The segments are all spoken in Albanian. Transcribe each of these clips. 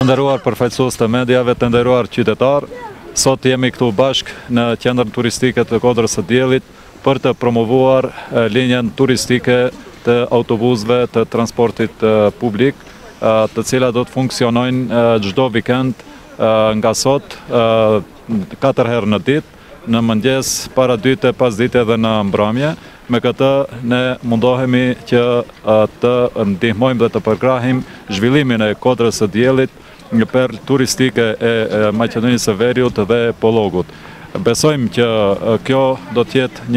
Nderuar përfaqësues të mediave, të nderuar qytetar, sot jemi këtu bashk në qendrën turistike të Kodrës së Diellit për të promovuar linjen turistike të autobusëve të transportit publik, të cilat do të funksionojnë çdo vikend nga sot 4 herë në ditë, në mëngjes, para dite, pas dite dhe në mbrëmje. Me këtë ne mundohemi që të ndihmojmë dhe të përkrahim zhvillimin e Kodrës së Diellit, një perlë turistike e Maqedonisë së Veriut dhe Pollogut. Besojmë që kjo do të jetë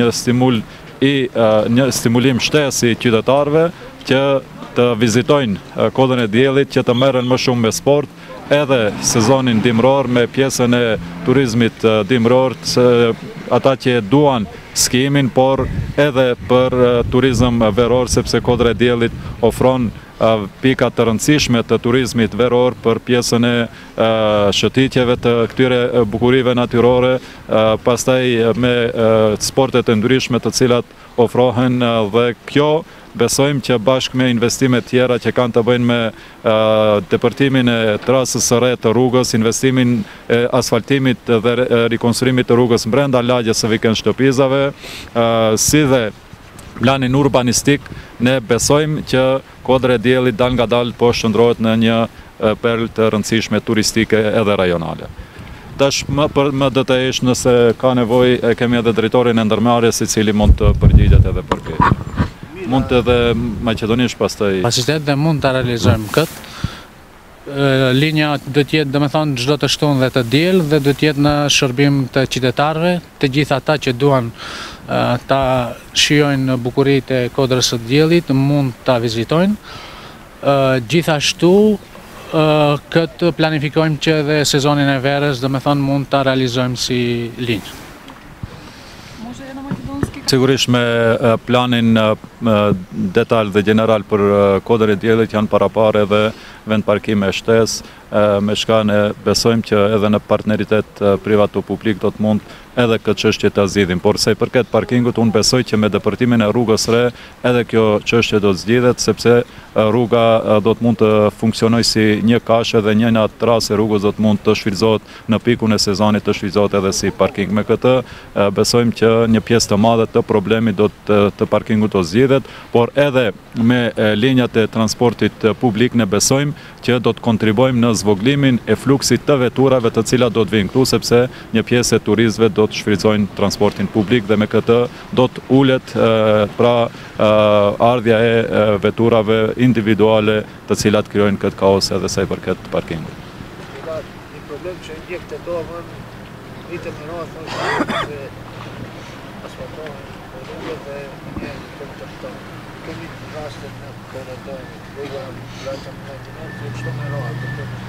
një stimulim shtesë i qytetarëve që të vizitojnë Kodrën e Diellit, që të merren më shumë me sport, edhe sezonin dimror me pjesën e turizmit dimror, ata që duan skimin, por edhe për turizm veror, sepse Kodra e Diellit ofron pika të rëndësishme të turizmit veror për pjesën e shëtitjeve të këtyre bukurive natyrore, pastaj me sportet e ndryshme të cilat ofrohen, dhe kjo besojmë që bashkë me investimet tjera që kanë të bëjnë me depërtimin e trasës së re të rrugës, investimin e asfaltimit dhe rikonstruimit të rrugës brenda lagjes së vikend shtëpizave, si dhe planin urbanistik, ne besojmë që Kodra e Diellit dal nga dal po shndrohet në një perlë të rëndësishme turistike edhe rajonale. Tash më detajisht, nëse ka nevojë, kemi edhe drejtorin e ndërmarrjes, i cili mund të përgjigjet edhe për këtë. Mund të edhe maqedonisht pastaj. Pasitet dhe mund të realizojmë këtë. Linja do të jetë, domethënë, çdo të shtunë dhe të diel, dhe do të jetë në shërbim të qytetarëve, të gjithë ata që duan ta shijojnë bukuritë e Kodrës së Diellit, mund ta vizitojnë. Gjithashtu këtë planifikojmë që edhe sezonin e verës, domethënë, mund ta realizojmë si linjë. Sigurisht me planin detal dhe general për Kodrën e Diellit janë parapare edhe vend parkime shtesë, me shka ne besojmë që edhe në partneritet privato-publik do të mund edhe këtë çështje ta zgjidhim. Por sa i përket parkingut, unë besoj që me depërtimin e rrugës re edhe kjo çështje do të zgjidhet, sepse rruga do të mund të funksionojë si një kashë dhe njëna trasë e rrugës do të mund të shfrytëzohet në pikun e sezonit, të shfrytëzohet edhe si parking. Me këtë besojmë që një pjesë të madhe të problemit të parkingut do zgjidhet, por edhe me linjat e transportit publik ne besojmë që do të kontribuojmë në zvoglimin e fluksit të veturave të cilat do të vinë këtu, sepse një pjesë e turistëve do të shfrytëzojnë transportin publik, dhe me këtë do të ulet ardhja e veturave individuale të cilat krijojnë këtë kaos edhe sa i përket parkingut. Një problem që ndjek të domën, vitet në radhë se asfaltohen rrugët dhe një të kemi rastet në korridor, rruga vratëm në që çdo më radhë.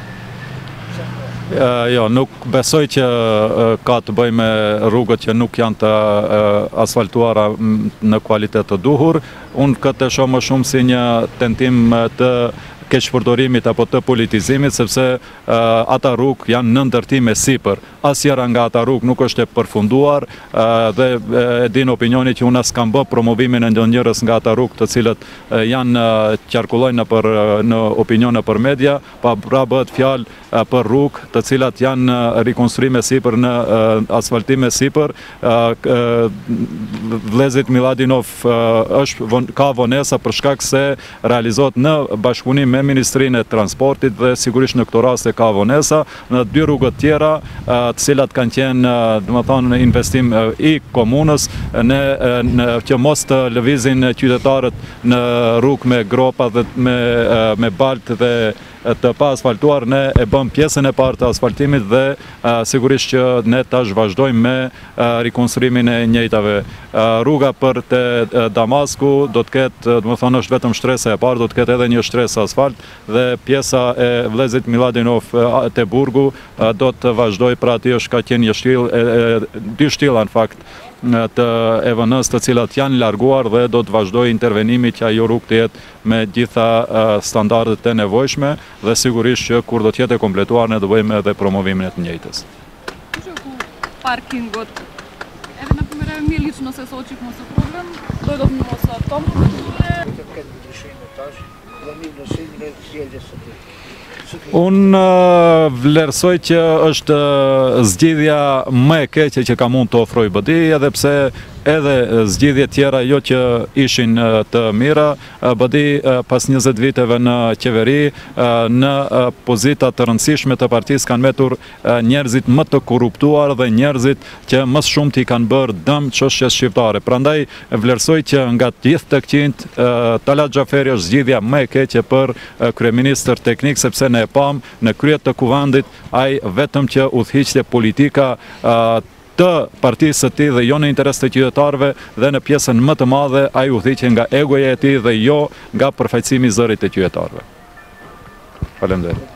Jo, nuk besoj që ka të bëjë me rrugët që nuk janë të asfaltuara në kualitet të duhur. Unë këtë e shoh më shumë si një tentim të keqpërdorimit apo të politizimit, sepse ata rrugë janë në ndërtim e sipër. Asnjëra nga ata rrugë nuk është e përfunduar, dhe e din opinioni që unë as kam bë promovimin e ndonjërës nga ata rrugë të cilët janë qarkullojnë në opinione për media, pa bëhet fjalë për rrugë të cilat janë rikonstruime sipër, në asfaltime sipër. Vëllezrit Miladinov ka vonesa për shkak se realizohet në bashkëpunim me Ministrinë e Transportit, dhe sigurisht në këto raste ka vonesa. Në 2 rrugët tjera, të cilat kanë qenë, domethënë, investim i komunës, që mos të lëvizin qytetarët në rrugë me gropa dhe me baltë dhe të pa asfaltuar. Ne e bëm pjesën e parë të asfaltimit dhe sigurisht që ne tash vazhdojmë me rikonstruimin e njëjtave. Rruga për te Damasku do të ketë, domethënë, është vetëm shtresa e parë, do të ketë edhe një shtresë asfalt, dhe pjesa e vëllezrit Miladinov te Burgu do të vazhdojë. Pra aty është ka qenë një shtyll, 2 shtylla në fakt të EVN-s, të cilat janë larguar, dhe do të vazhdojë intervenimi që ajo rrugë të jetë me gjitha standardet e nevojshme, dhe sigurisht që kur do të jetë e kompletuar ne do bëjmë edhe promovimin e të njëjtës. Parkingot, edhe në primera mi lično se soqim ose problem, dojdo të mos atom. Këtë ndryshime tash, dhe mi ndryshime në zgjedhjes së tij. Unë vlerësoj që është zgjidhja më e keqe që ka mund të ofroj BDI, edhe pse edhe zgjidhje tjera jo që ishin të mira, BDI pas 20 viteve në qeveri, në pozita të rëndësishme të partisë kanë metur njerëzit më të korruptuar dhe njerëzit që më shumë t'i kanë bërë dëm çështjes shqiptare. Prandaj vlerësoj që nga të gjithë të këqinjt, Talat Xhaferi është zgjidhja më e keqe për kryeministër teknik, sepse ne e pam në krye të kuvendit ai vetëm që udhëhiqte politika të partisë së tij dhe jo në interes të qytetarëve, dhe në pjesën më të madhe ai udhëhiqej nga egoja e tij dhe jo nga përfaqësimi i zërit të qytetarëve. Faleminderit.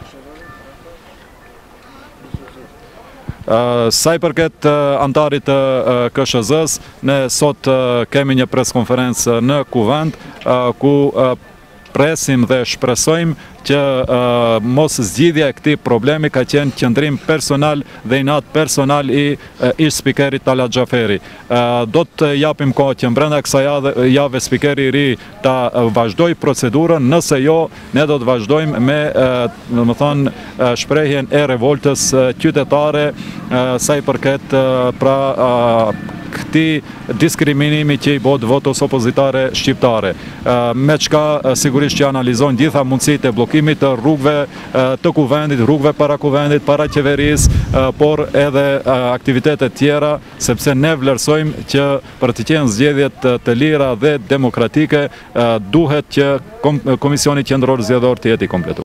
Sa i përket antarit të KSZ-s, ne sot kemi një preskonferencë në kuvend ku presim dhe shpresojmë që mos zgjidhja e këtij problemi ka qenë qëndrim personal dhe inat personal i ish spikerit Talat Xhaferi. Do të japim kohë që brenda kësaj jave spikeri i ri ta vazhdoj procedurën, nëse jo, ne do të vazhdojmë me shprehjen e revoltës qytetare sa i përket pra këtij diskriminimi që i bëhet votos opozitare shqiptare. Me çka sigurisht që analizojnë gjitha mundësitë e bllokimit të rrugëve të kuvendit, rrugëve para kuvendit, para qeverisë, por edhe aktivitetet tjera, sepse ne vlerësojmë që për të qenë zgjedhjet të lira dhe demokratike duhet që Komisioni Qendror Zgjedhor të jetë i kompletuar.